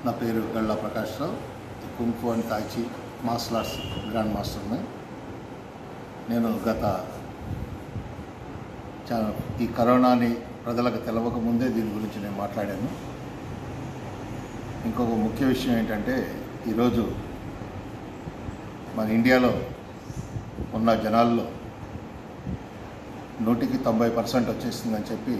నా పేరు Galla Prakashrao. Kung fu and tai chi martial arts grand మాస్టర్ని. నేను ఈ కరోనాని ప్రజలకు తెలవక ముందే దీని గురించి నేను మాట్లాడాను. ఇంకొక ముఖ్య విషయం ఏంటంటే, ఈరోజు మన ఇండియాలో ఉన్న జనాల్లో 90% వచ్చేస్తుందని చెప్పి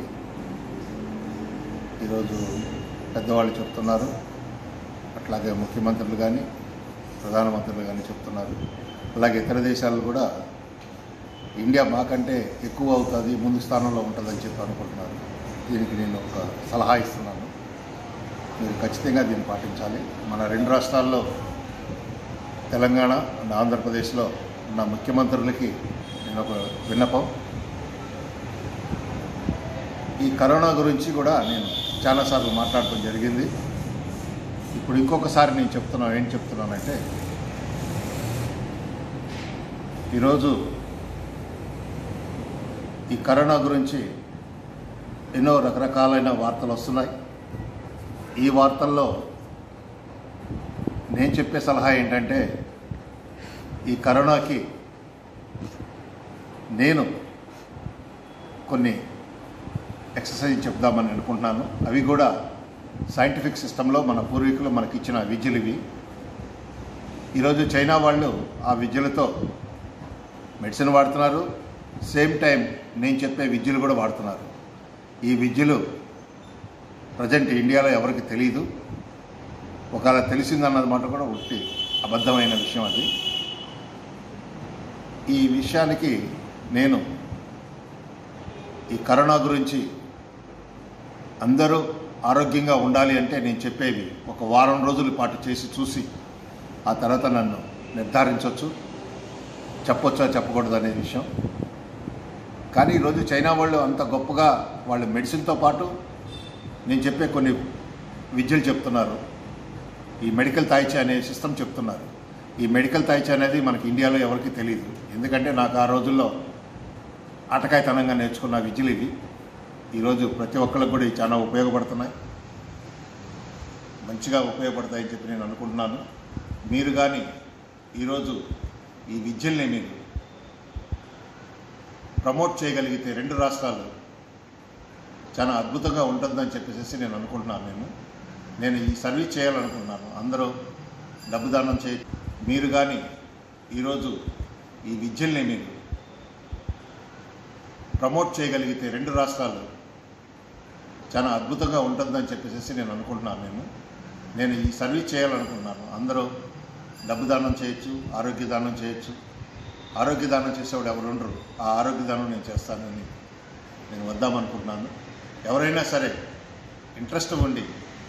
ఈరోజు పెద్దవాళ్ళు చెప్తున్నారు. అట్లాగే ముఖ్యమంత్రులు కానీ ప్రధానమంత్రులు కానీ చెప్తున్నారు. అలాగే ఇతర దేశాలు కూడా ఇండియా మాకంటే ఎక్కువ అవుతుంది, ముందు స్థానంలో ఉంటుందని చెప్పి అనుకుంటున్నారు. దీనికి నేను ఒక సలహా ఇస్తున్నాను, మీరు ఖచ్చితంగా దీన్ని పాటించాలి. మన రెండు రాష్ట్రాల్లో తెలంగాణ అండ్ ఆంధ్రప్రదేశ్లో ఉన్న ముఖ్యమంత్రులకి నేను ఒక విన్నపం. ఈ కరోనా గురించి కూడా నేను చాలాసార్లు మాట్లాడటం జరిగింది. ఇప్పుడు ఇంకొకసారి నేను ఏం చెప్తున్నానంటే, ఈరోజు ఈ కరోనా గురించి ఎన్నో రకరకాలైన వార్తలు వస్తున్నాయి. ఈ వార్తల్లో నేను చెప్పే సలహా ఏంటంటే, ఈ కరోనాకి నేను కొన్ని ఎక్సర్సైజ్ చెప్దామని అనుకుంటున్నాను. అవి కూడా సైంటిఫిక్ సిస్టంలో మన పూర్వీకులు మనకి ఇచ్చిన విద్యలు ఇవి. ఈరోజు చైనా వాళ్ళు ఆ విద్యలతో మెడిసిన్ వాడుతున్నారు, సేమ్ టైం నేను చెప్పే విద్యలు కూడా వాడుతున్నారు. ఈ విద్యలు ప్రజెంట్ ఇండియాలో ఎవరికి తెలియదు. ఒకవేళ తెలిసిందన్నది మాట కూడా ఉట్టి అబద్ధమైన విషయం అది. ఈ విషయానికి నేను ఈ కరోనా గురించి అందరూ ఆరోగ్యంగా ఉండాలి అంటే నేను చెప్పేవి ఒక వారం రోజుల పాటు చేసి చూసి ఆ తర్వాత నన్ను నిర్ధారించవచ్చు, చెప్పొచ్చా చెప్పకూడదు అనే విషయం. కానీ ఈరోజు చైనా వాళ్ళు అంత గొప్పగా వాళ్ళు మెడిసిన్తో పాటు నేను చెప్పే కొన్ని విద్యలు చెప్తున్నారు. ఈ మెడికల్ తాయిచీ అనే సిస్టమ్ చెప్తున్నారు. ఈ మెడికల్ తాయిచీ అనేది మనకి ఇండియాలో ఎవరికి తెలియదు. ఎందుకంటే నాకు ఆ రోజుల్లో ఆటకాయతనంగా నేర్చుకున్న విద్యలు ఇవి. ఈరోజు ప్రతి ఒక్కరికి కూడా ఇవి చాలా ఉపయోగపడుతున్నాయి, మంచిగా ఉపయోగపడతాయని చెప్పి నేను అనుకుంటున్నాను. మీరు కానీ ఈరోజు ఈ విద్యల్ని మీరు ప్రమోట్ చేయగలిగితే రెండు రాష్ట్రాలు చాలా అద్భుతంగా ఉంటుందని చెప్పేసి నేను అనుకుంటున్నాను. నేను ఈ సర్వీస్ చేయాలనుకుంటున్నాను. అందరూ డబ్బు దానం మీరు కానీ ఈరోజు ఈ విద్యల్ని మీరు ప్రమోట్ చేయగలిగితే రెండు రాష్ట్రాలు చాలా అద్భుతంగా ఉంటుందని చెప్పేసి నేను అనుకుంటున్నాను. నేను ఈ సర్వీస్ చేయాలనుకుంటున్నాను. అందరూ డబ్బు దానం చేయొచ్చు, ఆరోగ్య దానం చేయొచ్చు. ఆరోగ్య దానం చేసేవాడు ఎవరు ఉండరు. ఆ ఆరోగ్య దానం నేను చేస్తానని నేను వద్దామనుకుంటున్నాను. ఎవరైనా సరే ఇంట్రెస్ట్ ఉండి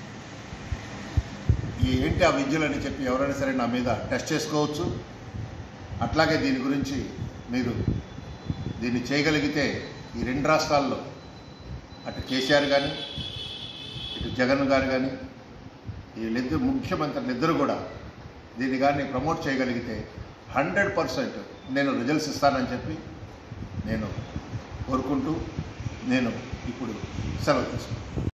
ఏంటి ఆ విద్యలని చెప్పి ఎవరైనా సరే నా మీద టెస్ట్ చేసుకోవచ్చు. అట్లాగే దీని గురించి మీరు దీన్ని చేయగలిగితే ఈ రెండు రాష్ట్రాల్లో అటు కేసీఆర్ కానీ ఇటు జగన్ గారు కానీ వీళ్ళిద్దరు ముఖ్యమంత్రులు ఇద్దరు కూడా దీన్ని కానీ ప్రమోట్ చేయగలిగితే 100% నేను రిజల్ట్స్ ఇస్తానని చెప్పి నేను కోరుకుంటూ నేను ఇప్పుడు సెలవు తీసుకుంటాను.